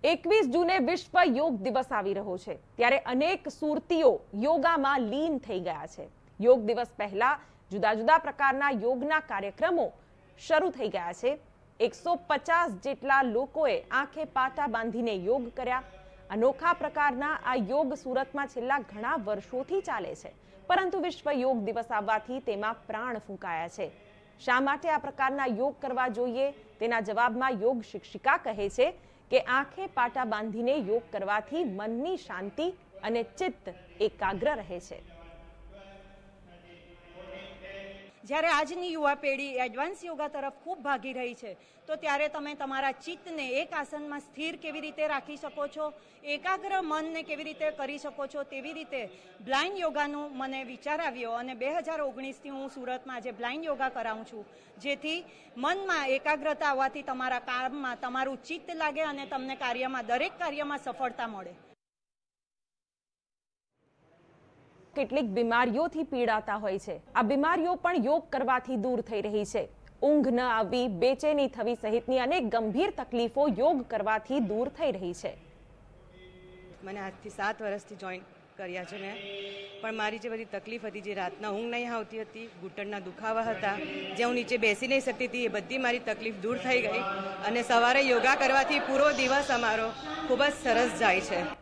21 જૂને વિશ્વ યોગ દિવસ આવી રહ્યો છે ત્યારે અનેક સુરતીઓ યોગામાં લીન થઈ ગયા છે। યોગ દિવસ પહેલા જુદા જુદા પ્રકારના યોગના કાર્યક્રમો શરૂ થઈ ગયા છે। 150 જેટલા લોકોએ આંખે પાટા બાંધીને યોગ કર્યા। અનોખા પ્રકારના આ યોગ સુરતમાં છેલ્લા ઘણા વર્ષોથી ચાલે છે, પરંતુ વિશ્વ યોગ દિવસ આવવાથી તેમાં પ્રાણ ફૂંકાયા છે। શા માટે આ પ્રકારના યોગ કરવા જોઈએ તેના જવાબમાં યોગ શિક્ષિકા કહે છે કે આંખે પાટા બાંધીને યોગ કરવાથી મનની શાંતિ અને ચિત્ત એકાગ્ર રહે છે। જ્યારે આજની યુવા પેઢી એડવાન્સ યોગા તરફ ખૂબ ભાગી રહી છે, તો ત્યારે તમે તમારા ચિત્તને એક આસનમાં સ્થિર કેવી રીતે રાખી શકો છો, એકાગ્ર મનને કેવી રીતે કરી શકો છો, તેવી રીતે બ્લાઇન્ડ યોગાનું મને વિચાર આવ્યો અને 2019થી હું સુરતમાં આજે બ્લાઇન્ડ યોગા કરાવું છું, જેથી મનમાં એકાગ્રતા આવવાથી તમારા કામમાં તમારું ચિત્ત લાગે અને તમને દરેક કાર્યમાં સફળતા મળે। કેટલીક બીમારીઓથી પીડાતા હોય છે, આ બીમારીઓ પણ યોગ કરવાથી દૂર થઈ રહી છે। ઊંઘ ન આવવી, બેચેની થવી સહિતની અનેક ગંભીર તકલીફો યોગ કરવાથી દૂર થઈ રહી છે। મને આજથી 7 વર્ષથી જોઈન કર્યા છે મેં, પણ મારી જે બધી તકલીફ હતી, જે રાતના ઊંઘ નહીં આવતી હતી, ઘૂંટણના દુખાવા હતા, જે હું નીચે બેસી નહીં શકતી હતી, એ બધી મારી તકલીફ દૂર થઈ ગઈ અને સવારે યોગા કરવાથી પૂરો દિવસ અમારો ખૂબ જ સરસ જાય છે।